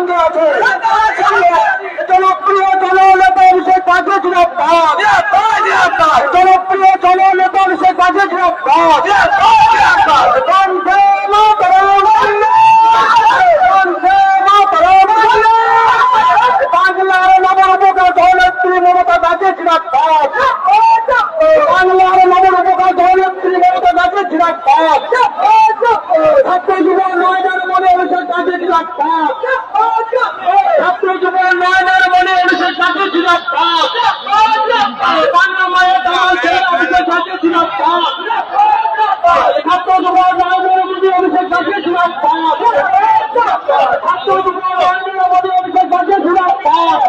সঙ্গে আছে জনপ্রিয় জননেতা অভিষেক ব্যানার্জি জিন্দাবাদ, জনপ্রিয় জননেতা অভিষেক ব্যানার্জি জিন্দাবাদ, বন্দে মাতরম, বন্দে মাতরম, বাংলার নবরূপকার দলনেত্রী মমতা ব্যানার্জি জিন্দাবাদ, বাংলার নবরূপকার দলনেত্রী মমতা ব্যানার্জি জিন্দাবাদ, ছাত্র যুব নয়নের মনে অভিষেক ব্যানার্জি জিন্দাবাদ, ছাত্র যুব নয়নের মনে অভিষেক ব্যানার্জি জিন্দাবাদ, বাংলা মায়ের দামাল ছেলে অভিষেক ব্যানার্জি জিন্দাবাদ, ছাত্র যুব নয়নের মনে অভিষেক ব্যানার্জি জিন্দাবাদ, ছাত্র যুব নয়নের মনে অভিষেক ব্যানার্জি জিন্দাবাদ,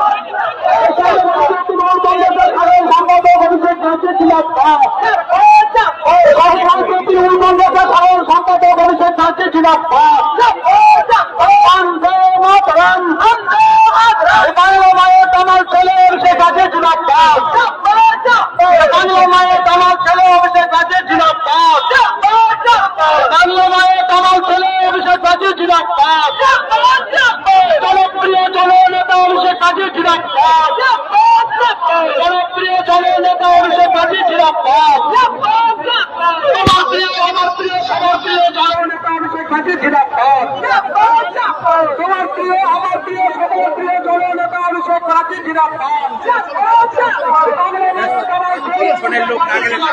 অভিষেক ব্যানার্জি জিন্দাবাদ, সম্পাদক অভিষেক ব্যানার্জি জিন্দাবাদ, বন্দে মাতরম, বাংলা মায়ের দামাল ছেলে অভিষেক ব্যানার্জি জিন্দাবাদ, বাংলা মায়ের দামাল ছেলে অভিষেক ব্যানার্জি জিন্দাবাদ, বাংলা মায়ের দামাল ছেলে অভিষেক ব্যানার্জি জিন্দাবাদ, জনপ্রিয় জননেতা অভিষেক ব্যানার্জি জিন্দাবাদ, জনপ্রিয় জননেতা অভিষেক ব্যানার্জি জিন্দাবাদ, আমার প্রিয় জননেতা অভিষেক ব্যানার্জি জিন্দাবাদ, তোমার প্রিয় আমার প্রিয় সর্বপ্রিয় জননেতা অভিষেক ব্যানার্জি জিন্দাবাদ, ফোনের লোক না গেলে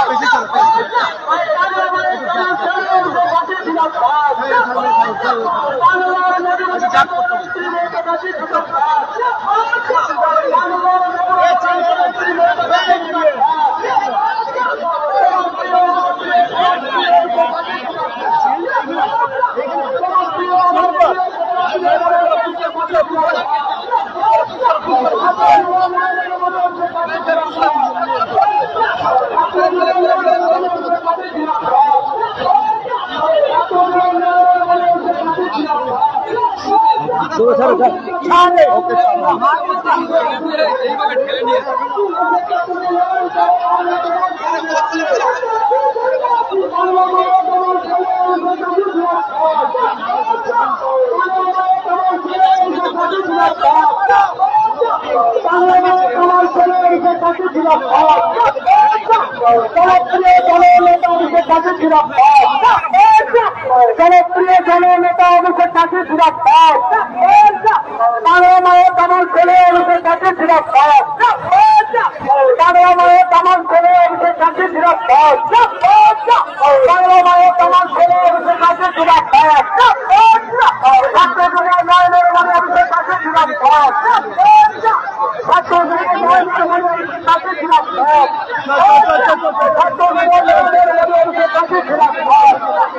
জনপ্রিয় জননেতা অভিষেক ব্যানার্জি জিন্দাবাদ, বাংলা মায়ের দামাল ছেলে অভিষেক ব্যানার্জি জিন্দাবাদ, বাংলা মায়ের দামাল ছেলে অভিষেক ব্যানার্জি জিন্দাবাদ, বাংলা মায়ের দামাল ছেলে অভিষেক ব্যানার্জি জিন্দাবাদ, ছাত্র যুব নয়নের মনে অভিষেক ব্যানার্জি জিন্দাবাদ, ছাত্র যুব নয়নের মনে অভিষেক ব্যানার্জি জিন্দাবাদ, ছাত্র যুব নয়নের মনে অভিষেক ব্যানার্জি জিন্দাবাদ,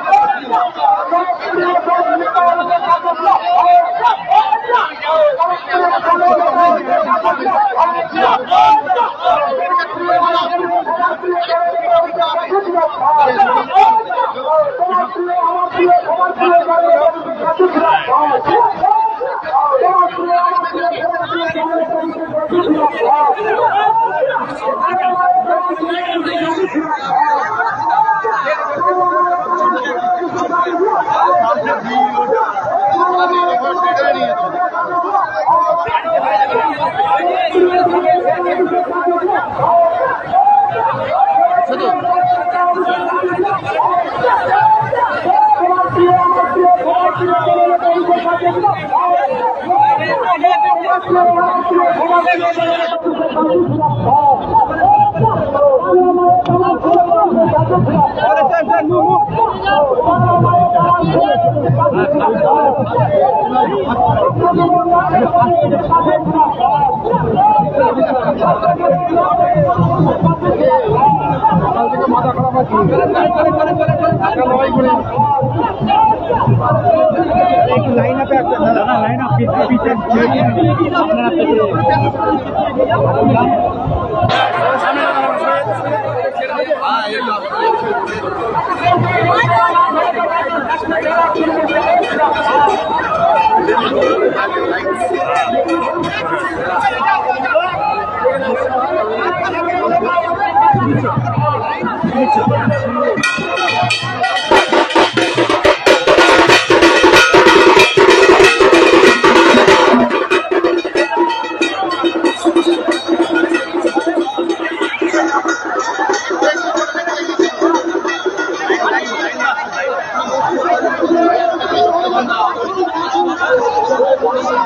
लाइन पे लाइन पीछे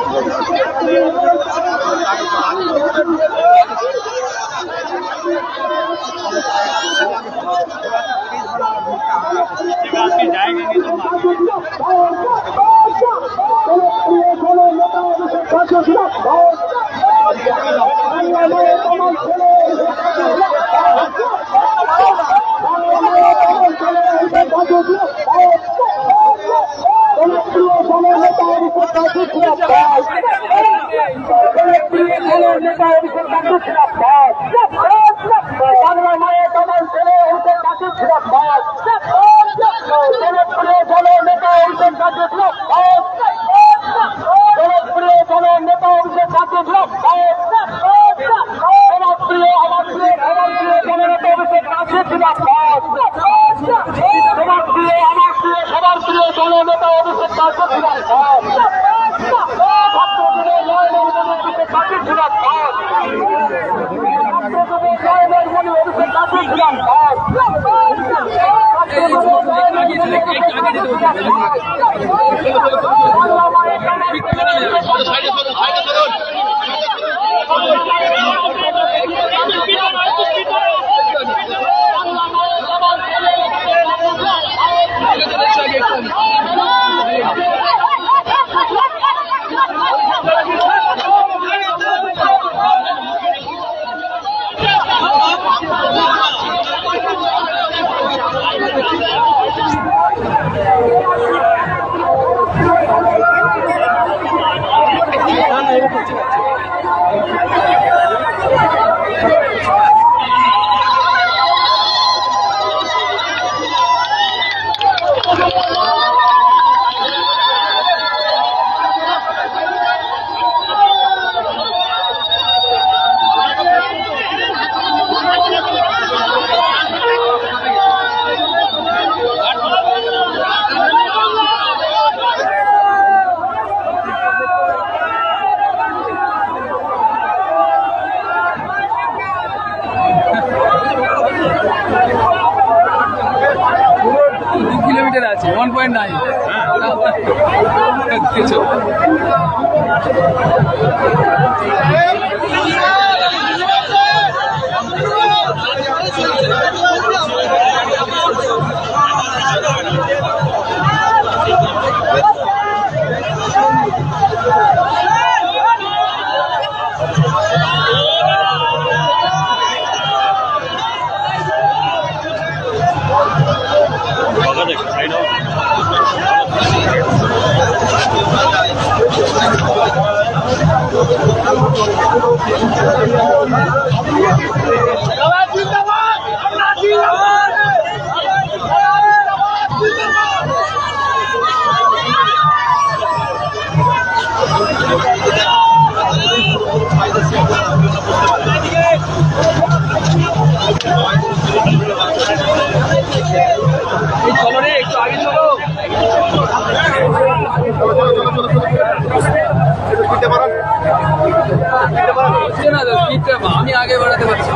আমি আগে বাড়াতে পারছি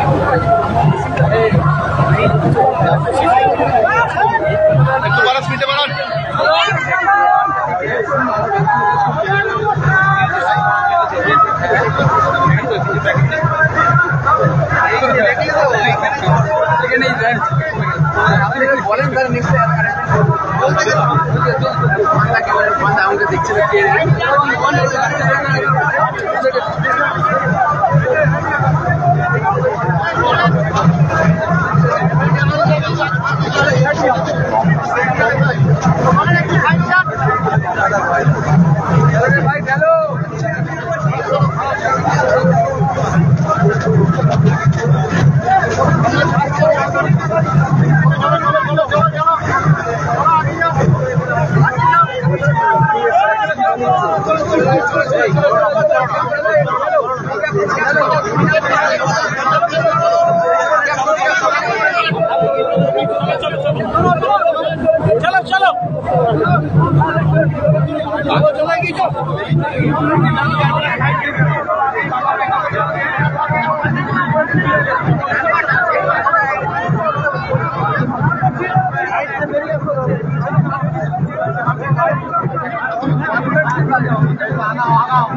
বলেন স্যার আমাকে দেখছে ভাই হ্যালো चलो चलो चलो